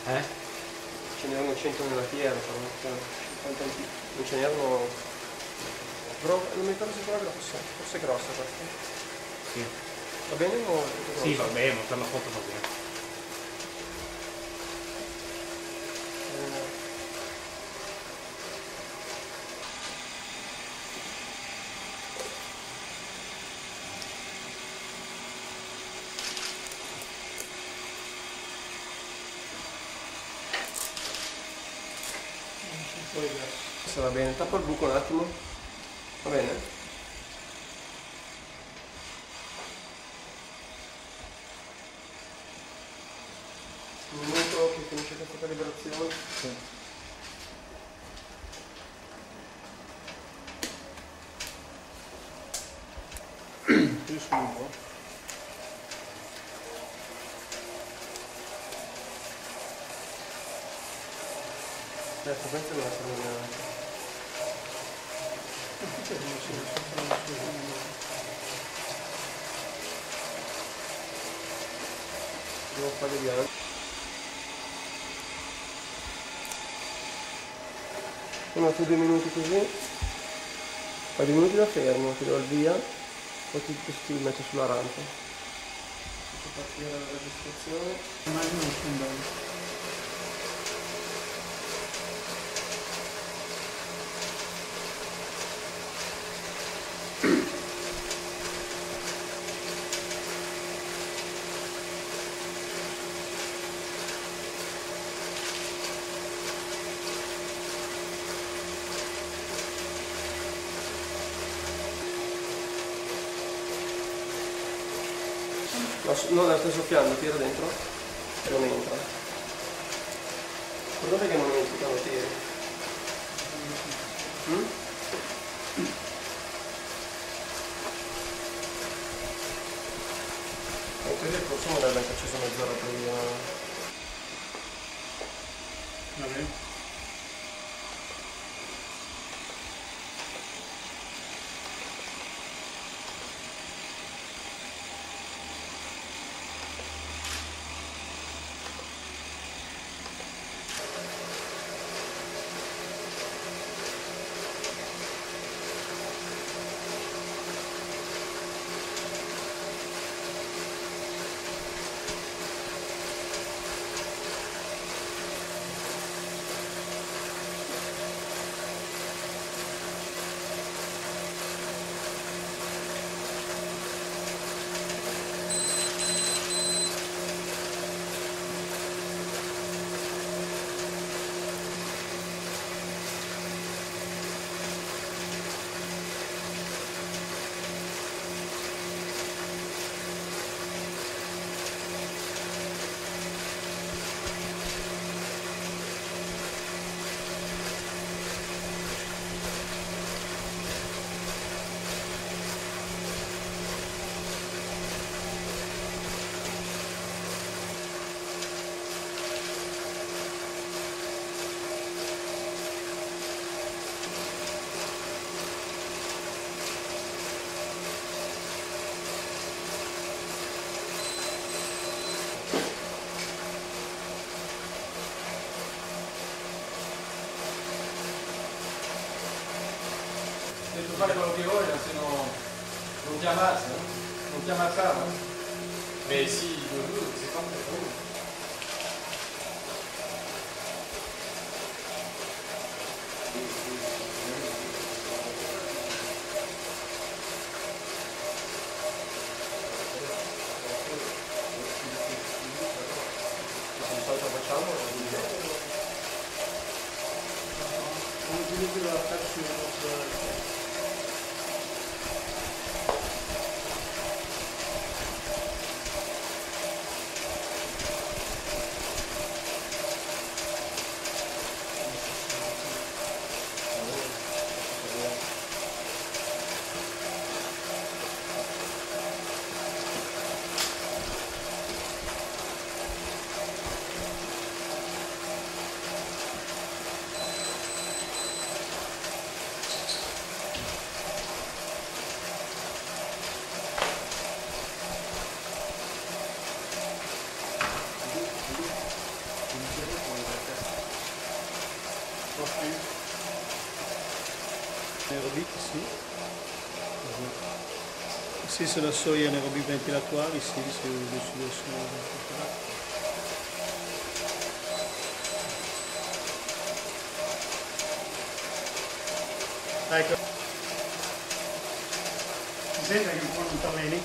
Ce n'erano 100 nella fiera, 50 non ce n'erano. Però non mi ricordo se era grossa, forse è grossa questa. Sì. Va bene o? Sì, va bene, ma per la foto va bene. Questo va bene, tappa il buco un attimo. Va bene? Un minuto che finisce questa calibrazione. Sì. Più su un po'. Questo non è devo fare bianco. Un altro 2 minuti così. Poi 2 minuti da fermo, ti do il via, poi ti metto sulla rampa. Faccio partire la registrazione. Immagino che sia un bello. No, non la stai soffiando, tira dentro e non entra. Guardate che non entri quando tiri. Anche lì il consumo dovrebbe essere acceso mezz'ora prima. Va bene. Devi fare quello che vuoi, se no non ti ammazza, non ti ammazzava. Mais si, c'est pas très drôle. Se di solito facciamo, L'utilizzo della faccia Sì, se la soia nei robimenti attuali, sì, se lo so. Ecco. Si sente che un po' non t'avveni?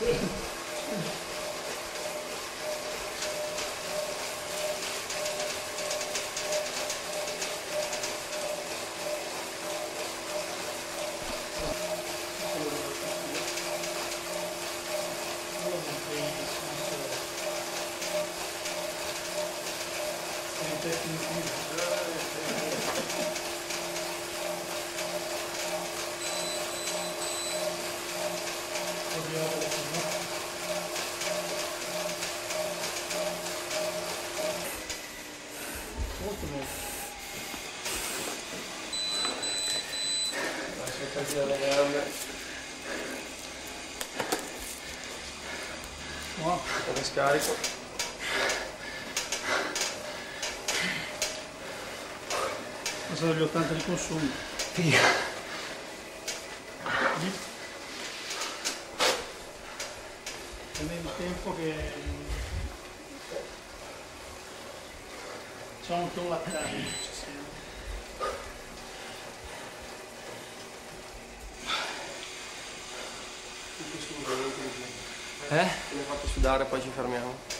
Molto molto. Lascia cadere le gambe. Wow. Come scarico. Cosa degli 80 di consumo? Via. È meno tempo che c'è un po' lattare. Mi hai fatto sudare, poi ci fermiamo.